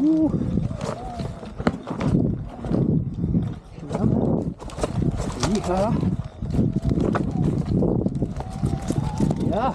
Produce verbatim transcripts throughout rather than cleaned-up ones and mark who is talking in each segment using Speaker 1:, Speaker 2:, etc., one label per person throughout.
Speaker 1: Ouh. Ja, man. Ja. Ja.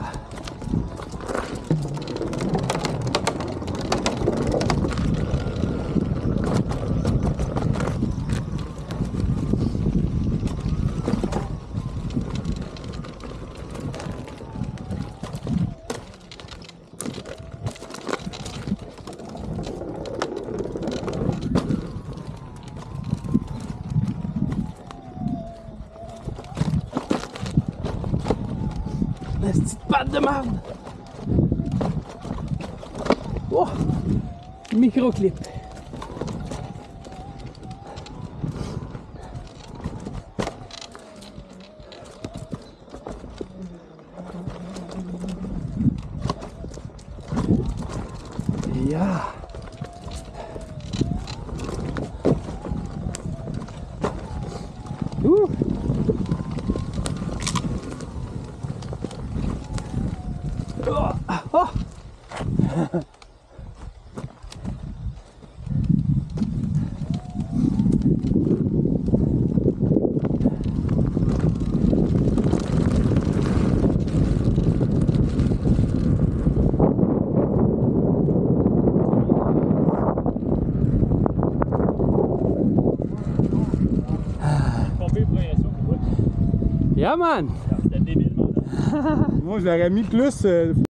Speaker 1: La petite patte de marde. Oh, microclip. Ja. Ouh. Oh. Oh. Ja, man!
Speaker 2: Moi, je l'aurais mis plus. Euh...